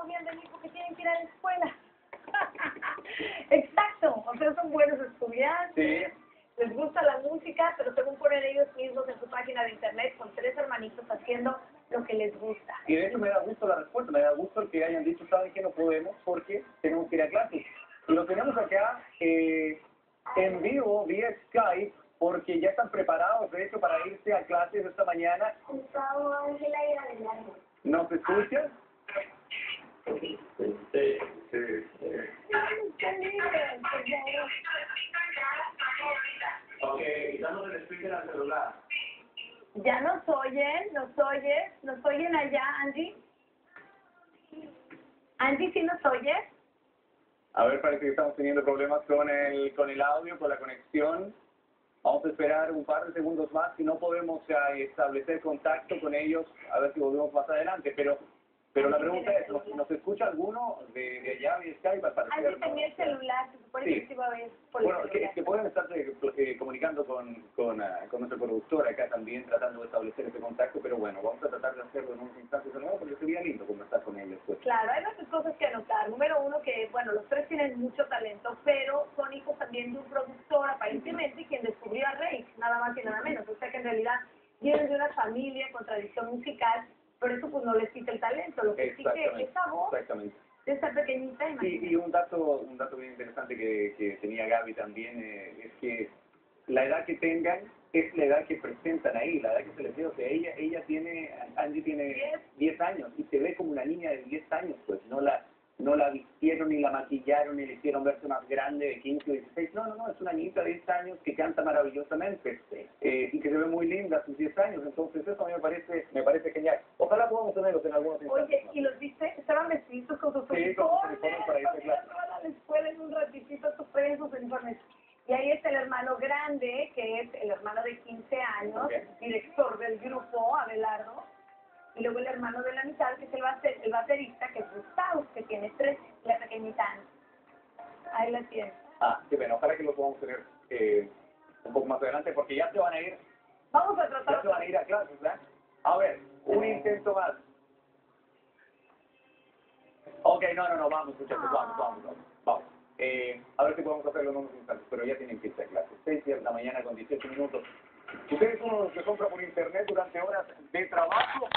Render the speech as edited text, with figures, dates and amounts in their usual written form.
podían venir porque tienen que ir a la escuela. Exacto, o sea, son buenos estudiantes, les gusta la música, pero según ponen ellos mismos en su página de internet, con 3 hermanitos haciendo lo que les gusta. Y de hecho me da gusto la respuesta, me da gusto el que hayan dicho, saben que no podemos porque tenemos que ir a clases. Y lo tenemos acá en vivo, vía Skype, porque ya están preparados, de hecho, para irse a clases esta mañana. Gustavo, Ángela y Abelardo. ¿Nos escuchas? Sí. Ok, quitamos el speaker al celular. ¿Ya nos oyen? ¿Nos oyen allá, Angie? Angie, ¿sí nos oyes? A ver, parece que estamos teniendo problemas con el audio, con la conexión. Vamos a esperar un par de segundos más. Si no podemos establecer contacto con ellos, a ver si volvemos más adelante. Pero la pregunta es, ¿nos escucha alguno de allá de Skype? Al parecer, Angie tenía el celular, se supone que se iba a ver por el bueno, celular. que pueden estar comunicando con nuestro productor acá también, tratando de establecer ese contacto, pero bueno, vamos a tratar de hacerlo en unos instantes de nuevo, porque sería lindo conversar con ellos. Pues. Claro, hay varias cosas que anotar. Número uno, que, bueno, los 3 tienen mucho talento, pero son hijos también de un productor, aparentemente, quien descubrió a Rey, nada más y nada menos. O sea que en realidad vienen de una familia con tradición musical, pero eso pues no les quita el talento. Lo que sí que esa voz de esta pequeñita, imagínate. Y un dato bien interesante que tenía Gaby también es que la edad que tengan es la edad que presentan ahí, la edad que se les dio. O sea, Angie tiene 10 años y se ve como una niña de 10 años, pues no la vistieron ni la maquillaron ni le hicieron verse más grande de 15 o 16. No, es una niñita de 10 años que canta maravillosamente y que se ve muy linda a sus 10 años. Entonces eso a mí me parece genial. Ojalá podamos tenerlos en algunos instantes. Oye, ¿y los viste? Estaban vestidos con sus uniformes para irse a clase. a la escuela en un ratitito, sus uniformes. Y ahí está el hermano grande, que es el hermano de 15 años, director del grupo, Abelardo. Y luego el hermano de la mitad, que es el baterista, que es Gustavo, que tiene 13, la pequeñita Angie. Ahí la tienes. Qué bueno, ojalá que lo podamos tener un poco más adelante, porque ya se van a ir. Vamos a tratar. Ya se van a ir a clases, ¿verdad? A ver, un intento más. Ok, no, vamos, muchachos, vamos. A ver si podemos hacerlo en unos instantes, pero ya tienen que irse a clases. 6 de la mañana con 18 minutos. Ustedes son los que compran por internet durante horas de trabajo.